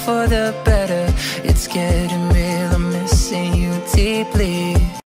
for the better. It's getting real, I'm missing you deeply.